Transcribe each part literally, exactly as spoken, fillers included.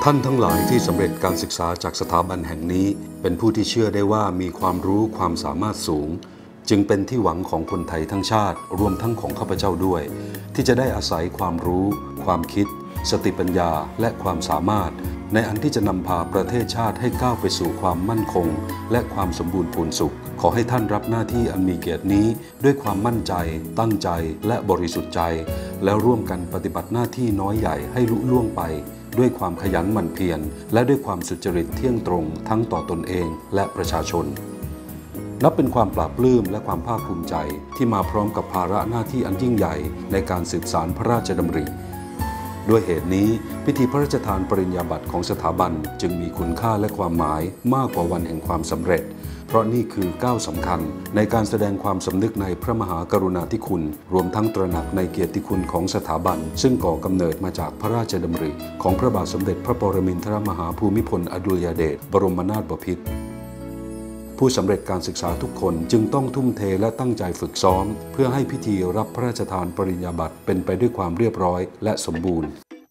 ท่านทั้งหลายที่สำเร็จการศึกษาจากสถาบันแห่งนี้เป็นผู้ที่เชื่อได้ว่ามีความรู้ความสามารถสูงจึงเป็นที่หวังของคนไทยทั้งชาติรวมทั้งของข้าพเจ้าด้วยที่จะได้อาศัยความรู้ความคิดสติปัญญาและความสามารถในอันที่จะนำพาประเทศชาติให้ก้าวไปสู่ความมั่นคงและความสมบูรณ์พูนสุขขอให้ท่านรับหน้าที่อันมีเกียรตินี้ด้วยความมั่นใจตั้งใจและบริสุทธิ์ใจแล้วร่วมกันปฏิบัติหน้าที่น้อยใหญ่ให้ลุล่วงไปด้วยความขยันหมั่นเพียรและด้วยความสุจริตเที่ยงตรงทั้งต่อตนเองและประชาชนนับเป็นความปลาบปลื้มและความภาคภูมิใจที่มาพร้อมกับภาระหน้าที่อันยิ่งใหญ่ในการสืบสานพระราชดำริด้วยเหตุนี้พิธีพระราชทานปริญญาบัตรของสถาบันจึงมีคุณค่าและความหมายมากกว่าวันแห่งความสำเร็จเพราะนี่คือก้าวสำคัญในการแสดงความสำนึกในพระมหากรุณาธิคุณรวมทั้งตระหนักในเกียรติคุณของสถาบันซึ่งก่อกำเนิดมาจากพระราชดำริของพระบาทสมเด็จพระปรมินทรมหาภูมิพลอดุลยเดชบรมนาถบพิตรผู้สำเร็จการศึกษาทุกคนจึงต้องทุ่มเทและตั้งใจฝึกซ้อมเพื่อให้พิธีรับพระราชทานปริญญาบัตรเป็นไปด้วยความเรียบร้อยและสมบูรณ์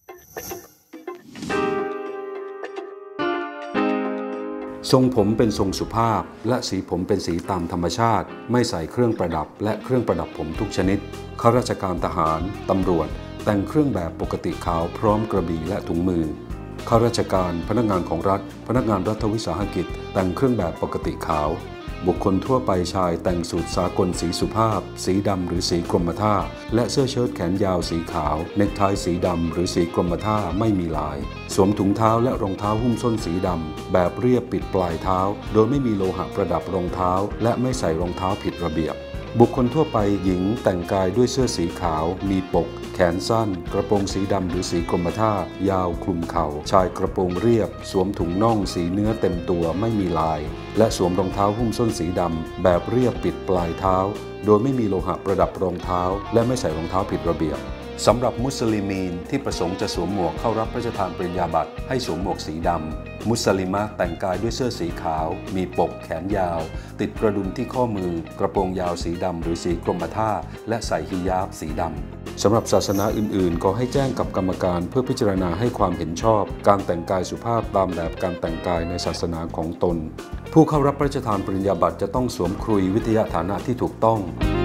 ทรงผมเป็นทรงสุภาพและสีผมเป็นสีตามธรรมชาติไม่ใส่เครื่องประดับและเครื่องประดับผมทุกชนิดข้าราชการทหารตำรวจแต่งเครื่องแบบปกติขาวพร้อมกระบี่และถุงมือข้าราชการพนักงานของรัฐพนักงานรัฐวิสาหกิจแต่งเครื่องแบบปกติขาวบุคคลทั่วไปชายแต่งสูทสากลสีสุภาพสีดำหรือสีกรมท่าและเสื้อเชิ้ตแขนยาวสีขาวเนคไทสีดำหรือสีกรมท่าไม่มีลายสวมถุงเท้าและรองเท้าหุ้มส้นสีดำแบบเรียบปิดปลายเท้าโดยไม่มีโลหะประดับรองเท้าและไม่ใส่รองเท้าผิดระเบียบบุคคลทั่วไปหญิงแต่งกายด้วยเสื้อสีขาวมีปกแขนสั้นกระโปรงสีดำหรือสีกรมท่ายาวคลุมเข่าชายกระโปรงเรียบสวมถุงน่องสีเนื้อเต็มตัวไม่มีลายและสวมรองเท้าหุ้มส้นสีดำแบบเรียบปิดปลายเท้าโดยไม่มีโลหะประดับรองเท้าและไม่ใส่รองเท้าผิดระเบียบสำหรับมุสลิมีนที่ประสงค์จะสวมหมวกเข้ารับพระราชทานปริญญาบัตรให้สวมหมวกสีดำมุสลิมะแต่งกายด้วยเสื้อสีขาวมีปกแขนยาวติดกระดุมที่ข้อมือกระโปรงยาวสีดำหรือสีกรมท่าและใส่ฮิญาบสีดำสำหรับศาสนาอื่นๆก็ให้แจ้งกับกรรมการเพื่อพิจารณาให้ความเห็นชอบการแต่งกายสุภาพตามแบบการแต่งกายในศาสนาของตนผู้เข้ารับพระราชทานปริญญาบัตรจะต้องสวมครุยวิทยาฐานะที่ถูกต้อง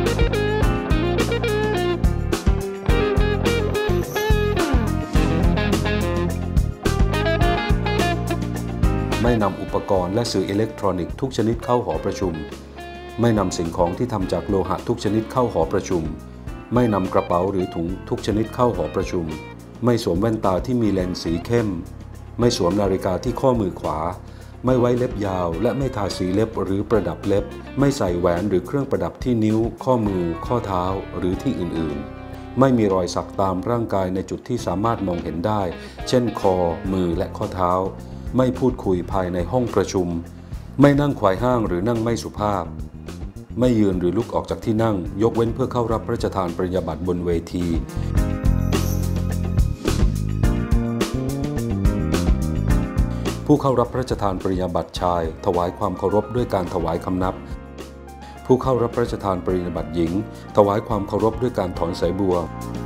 ไม่นำอุปกรณ์และสื่ออิเล็กทรอนิกส์ทุกชนิดเข้าหอประชุมไม่นำสิ่งของที่ทำจากโลหะทุกชนิดเข้าหอประชุมไม่นำกระเป๋าหรือถุงทุกชนิดเข้าหอประชุมไม่สวมแว่นตาที่มีเลนส์สีเข้มไม่สวมนาฬิกาที่ข้อมือขวาไม่ไว้เล็บยาวและไม่ทาสีเล็บหรือประดับเล็บไม่ใส่แหวนหรือเครื่องประดับที่นิ้วข้อมือข้อเท้าหรือที่อื่นๆไม่มีรอยสักตามร่างกายในจุดที่สามารถมองเห็นได้เช่นคอมือและข้อเท้าไม่พูดคุยภายในห้องประชุมไม่นั่งไขว่ห้างหรือนั่งไม่สุภาพไม่ยืนหรือลุกออกจากที่นั่งยกเว้นเพื่อเข้ารับพระราชทานปริญญาบัตรบนเวทีผู้เข้ารับพระราชทานปริญญาบัตรชายถวายความเคารพด้วยการถวายคำนับผู้เข้ารับพระราชทานปริญญาบัตรหญิงถวายความเคารพด้วยการถอนสายบัว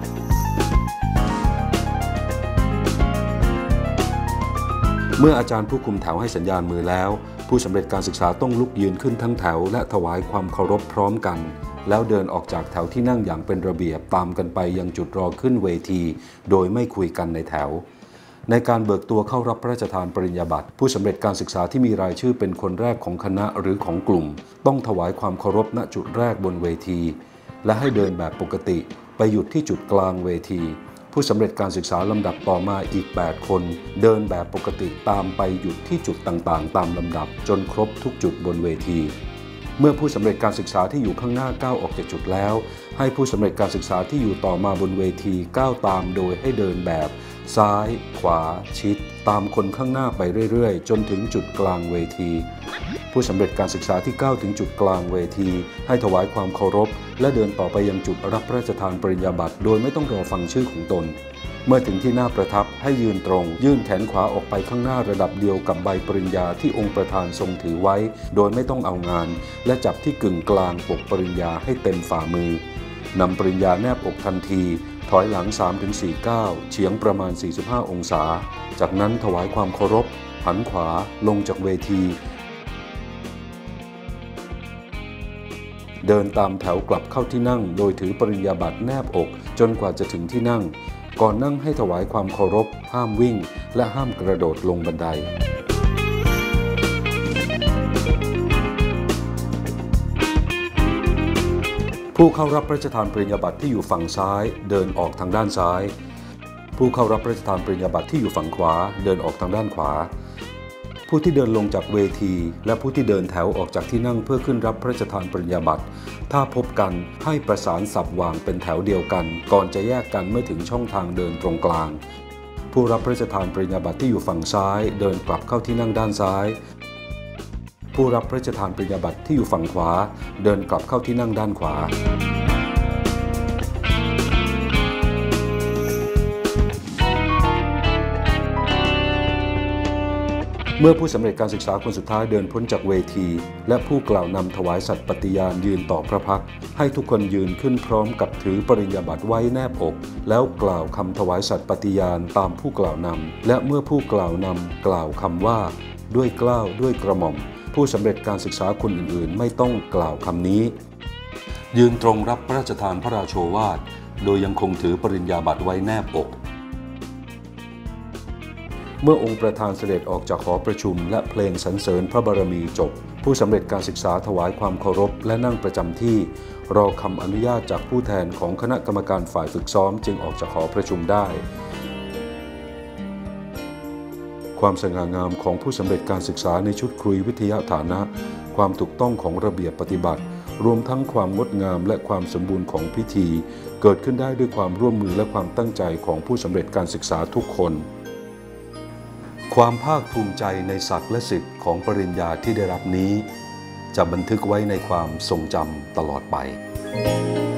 เมื่ออาจารย์ผู้คุมแถวให้สัญญาณมือแล้วผู้สำเร็จการศึกษาต้องลุกยืนขึ้นทั้งแถวและถวายความเคารพพร้อมกันแล้วเดินออกจากแถวที่นั่งอย่างเป็นระเบียบตามกันไปยังจุดรอขึ้นเวทีโดยไม่คุยกันในแถวในการเบิกตัวเข้ารับพระราชทานปริญญาบัตรผู้สำเร็จการศึกษาที่มีรายชื่อเป็นคนแรกของคณะหรือของกลุ่มต้องถวายความเคารพณจุดแรกบนเวทีและให้เดินแบบปกติไปหยุดที่จุดกลางเวทีผู้สำเร็จการศึกษาลำดับต่อมาอีกแปดคนเดินแบบปกติตามไปหยุดที่จุดต่างๆตามลำดับจนครบทุกจุดบนเวทีเมื่อผู้สำเร็จการศึกษาที่อยู่ข้างหน้าก้าวออกจากจุดแล้วให้ผู้สำเร็จการศึกษาที่อยู่ต่อมาบนเวทีก้าวตามโดยให้เดินแบบซ้ายขวาชิดตามคนข้างหน้าไปเรื่อยๆจนถึงจุดกลางเวทีผู้สำเร็จการศึกษาที่ก้าวถึงจุดกลางเวทีให้ถวายความเคารพและเดินต่อไปยังจุดรับพระราชทานปริญญาบัตรโดยไม่ต้องรอฟังชื่อของตนเมื่อถึงที่หน้าประทับให้ยืนตรงยื่นแขนขวาออกไปข้างหน้าระดับเดียวกับใบปริญญาที่องค์ประธานทรงถือไว้โดยไม่ต้องเอางานและจับที่กึ่งกลางปกปริญญาให้เต็มฝ่ามือนำปริญญาแนบอกทันทีถอยหลัง สามถึงสี่ ก้าวเฉียงประมาณสี่สิบห้าองศาจากนั้นถวายความเคารพหันขวาลงจากเวทีเดินตามแถวกลับเข้าที่นั่งโดยถือปริญญาบัตรแนบอกจนกว่าจะถึงที่นั่งก่อนนั่งให้ถวายความเคารพห้ามวิ่งและห้ามกระโดดลงบันไดผู้เข้ารับพระราชทานปริญญาบัตรที่อยู่ฝั่งซ้ายเดินออกทางด้านซ้ายผู้เข้ารับพระราชทานปริญญาบัตรที่อยู่ฝั่งขวาเดินออกทางด้านขวาผู้ที่เดินลงจากเวทีและผู้ที่เดินแถวออกจากที่นั่งเพื่อขึ้นรับพระราชทานปริญญาบัตรถ้าพบกันให้ประสานสับวางเป็นแถวเดียวกันก่อนจะแยกกันเมื่อถึงช่องทางเดินตรงกลางผู้รับพระราชทานปริญญาบัตรที่อยู่ฝั่งซ้ายเดินกลับเข้าที่นั่งด้านซ้ายผู้รับพระราชทานปริญญาบัตรที่อยู่ฝั่งขวาเดินกลับเข้าที่นั่งด้านขวาเมื่อผู้สำเร็จการศึกษาคนสุดท้ายเดินพ้นจากเวทีและผู้กล่าวนำถวายสัตย์ปฏิญาณยืนต่อพระพักตร์ให้ทุกคนยืนขึ้นพร้อมกับถือปริญญาบัตรไว้แนบอกแล้วกล่าวคำถวายสัตย์ปฏิญาณตามผู้กล่าวนำและเมื่อผู้กล่าวนำกล่าวคำว่าด้วยเกล้าด้วยกระหม่อมผู้สำเร็จการศึกษาคนอื่นๆไม่ต้องกล่าวคำนี้ยืนตรงรับพระราชทานพระราโชวาทโดยยังคงถือปริญญาบัตรไว้แนบอกเมื่อองค์ประธานเสด็จออกจากหอประชุมและเพลงสรรเสริญพระบารมีจบผู้สำเร็จการศึกษาถวายความเคารพและนั่งประจำที่รอคำอนุญาตจากผู้แทนของคณะกรรมการฝ่ายฝึกซ้อมจึงออกจากหอประชุมได้ความสง่างามของผู้สำเร็จการศึกษาในชุดคุยวิทยาฐานะความถูกต้องของระเบียบปฏิบัติรวมทั้งความงดงามและความสมบูรณ์ของพิธีเกิดขึ้นได้ด้วยความร่วมมือและความตั้งใจของผู้สำเร็จการศึกษาทุกคนความภาคภูมิใจในศักดิ์และสิทธิ์ของปริญญาที่ได้รับนี้จะบันทึกไว้ในความทรงจำตลอดไป